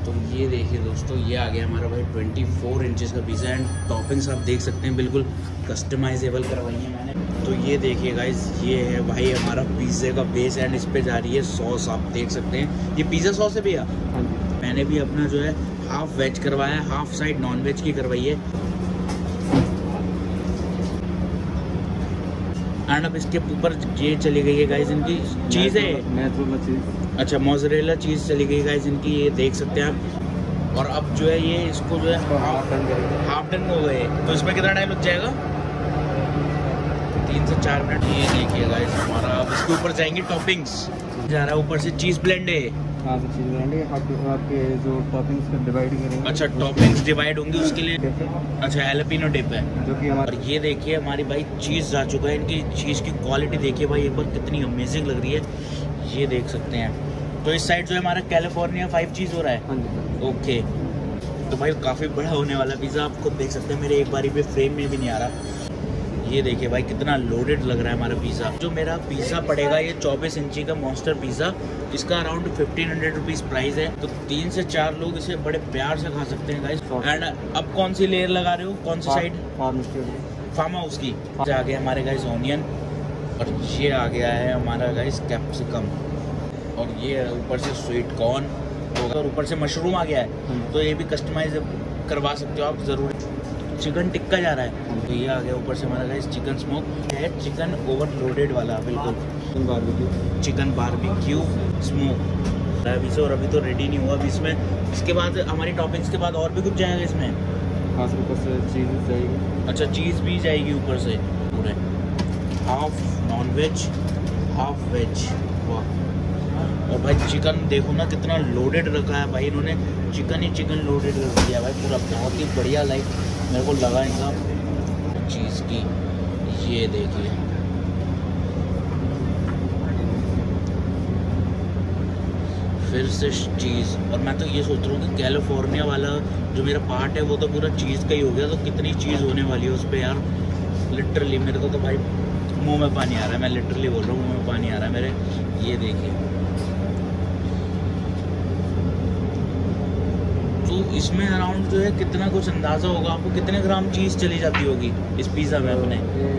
तो ये देखिए दोस्तों, ये आ गया हमारा भाई 24 इंचेस का पिज़्ज़ा एंड टॉपिंग्स आप देख सकते हैं बिल्कुल कस्टमाइजेबल करवाई है मैंने। तो ये देखिए गाइस, ये है भाई हमारा पिज़्ज़े का बेस एंड इस पे जा रही है सॉस, आप देख सकते हैं। ये पिज़्ज़ा सॉस है भैया? मैंने भी अपना जो है हाफ वेज करवाया है, हाफ साइड नॉन वेज की करवाई है। एंड अब इसके ऊपर ये चली गई है गाइस इनकी चीज़ है, अच्छा मोज़रेला चीज़ चली गई गाइस इनकी, ये देख सकते हैं आप। और अब जो है ये इसको जो है हाफ डन हो गए, तो इसमें कितना टाइम लग जाएगा? 3 से 4 मिनट। ये देखिए गाइस हमारा, अब इसके ऊपर जाएंगे टॉपिंग्स, जा रहा है ऊपर से चीज़ ब्लेंड है। हाँ तो चीज़ ब्लेंड है, आपके जो टॉपिंग्स का डिवाइड करेंगे। अच्छा टॉपिंग्स डिवाइड होंगे उसके लिए, अच्छा हैलापिनो डिप है जो कि हमारा। और ये देखिए हमारी भाई चीज़ जा चुका है, इनकी चीज़ की क्वालिटी देखिए भाई एक बार कितनी अमेजिंग लग रही है, ये देख सकते हैं। तो इस साइड जो है हमारा कैलिफोर्निया 5 चीज़ हो रहा है। ओके, तो भाई काफ़ी बड़ा होने वाला पिज़्ज़ा, आप खुद देख सकते हैं, मेरे एक बारी पे फ्रेम में भी नहीं आ रहा। ये देखिए भाई कितना लोडेड लग रहा है हमारा पिज़्ज़ा। जो मेरा पिज़्ज़ा पड़ेगा ये 24 इंची का मॉन्स्टर पिज़्ज़ा, इसका अराउंड 1500 रुपीज़ प्राइस है। तो 3 से 4 लोग इसे बड़े प्यार से खा सकते हैं गाइस। एंड अब कौन सी लेयर लगा रहे हो, कौन सी साइड? फार्म हाउस की। आ गया हमारे गाइस ऑनियन, और ये आ गया है हमारा गाइस कैप्सिकम, और ये ऊपर से स्वीट कॉर्न, और ऊपर से मशरूम आ गया है। तो ये भी कस्टमाइज करवा सकते हो आप ज़रूर। चिकन टिक्का जा रहा है, तो ये आ गया ऊपर से हमारा गाइस चिकन स्मोक है, चिकन ओवरलोडेड वाला बिल्कुल, चिकन बारबेक्यू स्मोक अभी से। और अभी तो रेडी नहीं हुआ, अभी इसमें इसके बाद हमारी टॉपिंग्स के बाद और भी कुछ जाएगा इसमें। हाँ सर, ऊपर से चीज़ जाएगी। अच्छा चीज़ भी जाएगी ऊपर से पूरे, half non veg half veg. वाह, और भाई चिकन देखो ना कितना लोडेड रखा है भाई इन्होंने, चिकन ही चिकन लोडेड रख दिया भाई पूरा, बहुत ही बढ़िया लाइक मेरे को लगा इनका चीज़ की। ये देखिए फिर से चीज़, और मैं तो ये सोच रहा हूँ कि कैलिफोर्निया वाला जो मेरा पार्ट है वो तो पूरा चीज़ का ही हो गया, तो कितनी चीज़ होने वाली है उस पर यार। लिटरली मेरे को तो भाई मुंह में पानी आ रहा है, मैं लिटरली बोल रहा हूँ मुंह में पानी आ रहा है मेरे। ये देखिए, तो इसमें अराउंड जो है कितना कुछ अंदाज़ा होगा आपको, कितने ग्राम चीज़ चली जाती होगी इस पिज़्ज़ा में अपने?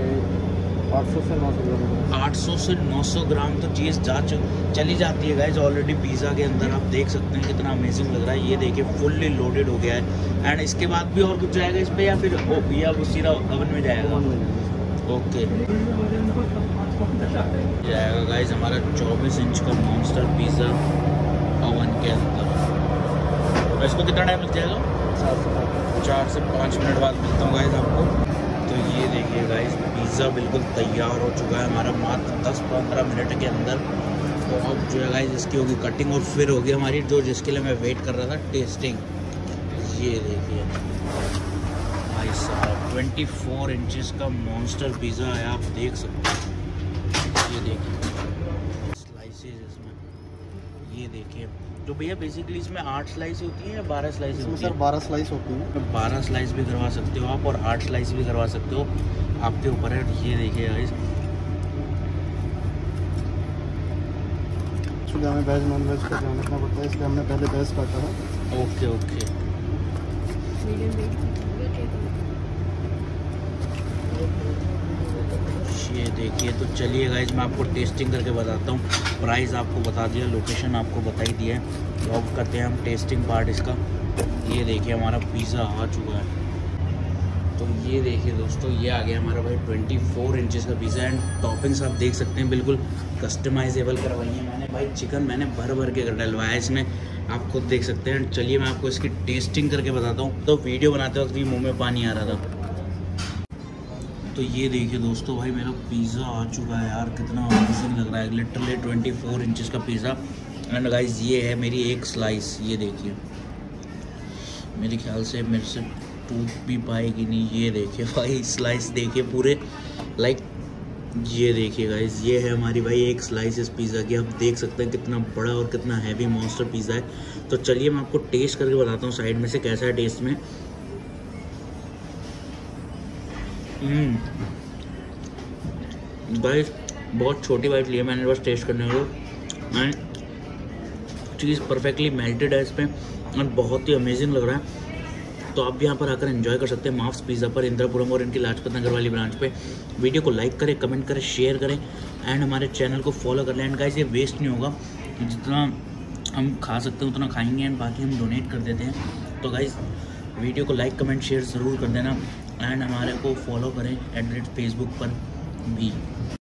800 से 900 ग्राम तो चीज़ चली जाती है गाइस ऑलरेडी पिज़्ज़ा के अंदर। आप देख सकते हैं कितना अमेजिंग लग रहा है। ये देखिए फुल्ली लोडेड हो गया है। एंड इसके बाद भी और कुछ जाएगा इस पे, या फिर या वो सीधा ओवन में जाएगा? ओके, जाएगा गाइस हमारा 24 इंच का मॉन्स्टर पिज़्ज़ा ओवन के अंदर। इसको कितना टाइम लग जाएगा? 4 से 5 मिनट बाद मिलता हूँ गाइस आपको। तो ये देखिए गाइस पिज़्ज़ा बिल्कुल तैयार हो चुका है हमारा मात्र 10-15 मिनट के अंदर। तो अब जो है गाइस इसकी होगी कटिंग, और फिर होगी हमारी जो जिसके लिए मैं वेट कर रहा था टेस्टिंग। ये देखिए भाई साहब 24 इंचेस का मॉन्स्टर पिज़्ज़ा है, आप देख सकते हैं। ये देखिए स्लाइसेस इसमें, ये देखिए। तो भैया बेसिकली इसमें 8 स्लाइस होती है या 12 स्लाइस होती है? सर 12 स्लाइस होती है। 12 स्लाइस भी करवा सकते हो आप, और 8 स्लाइस भी करवा सकते हो, आपके ऊपर है। ये देखिए गाइस, एक्चुअली हमें वेज नॉन वेज का ध्यान रखना पड़ता है, इसलिए हमने पहले वेज काटा है। ओके ओके, ये देखिए। तो चलिए गाइस मैं आपको टेस्टिंग करके बताता हूँ। प्राइस आपको बता दिया, लोकेशन आपको बता ही दिया है। तो अब करते हैं हम टेस्टिंग पार्ट इसका। ये देखिए हमारा पिज़्ज़ा आ चुका है। तो ये देखिए दोस्तों, ये आ गया हमारा भाई 24 इंचेस का पिज़्ज़ा एंड टॉपिंग्स आप देख सकते हैं बिल्कुल कस्टमाइजेबल करवाई है मैंने भाई। चिकन मैंने भर भर के डलवाया इसमें, आप खुद देख सकते हैं। चलिए मैं आपको इसकी टेस्टिंग करके बताता हूँ। तो वीडियो बनाते वक्त भी मुँह में पानी आ रहा था। तो ये देखिए दोस्तों भाई मेरा पिज़्ज़ा आ चुका है यार, कितना अमेजिंग लग रहा है। लिटरली 24 इंचेस का पिज़्ज़ा। एंड गाइस ये है मेरी एक स्लाइस, ये देखिए। मेरे ख्याल से मेरे से टूट भी पाएगी नहीं। ये देखिए भाई स्लाइस देखिए पूरे लाइक, ये देखिए गाइस ये है हमारी भाई एक स्लाइस इस पिज़्ज़ा की। आप देख सकते हैं कितना बड़ा और कितना हैवी मॉन्स्टर पिज़्ज़ा है। तो चलिए मैं आपको टेस्ट करके बताता हूँ साइड में से कैसा है टेस्ट में। भाई बहुत छोटी बाइट ली है मैंने बस टेस्ट करने को। चीज़ परफेक्टली मेल्टेड है इस पर और बहुत ही अमेजिंग लग रहा है। तो आप भी यहाँ पर आकर एंजॉय कर सकते हैं माफ्स पिज़्ज़ा पर, इंदिरापुरम और इनकी लाजपत नगर वाली ब्रांच पे। वीडियो को लाइक करें, कमेंट करें, शेयर करें एंड हमारे चैनल को फॉलो कर लें। एंड गाइस ये वेस्ट नहीं होगा, जितना हम खा सकते हैं उतना खाएंगे एंड बाकी हम डोनेट कर देते हैं। तो गाइस वीडियो को लाइक कमेंट शेयर ज़रूर कर देना एंड हमारे को फॉलो करें @ फेसबुक पर भी।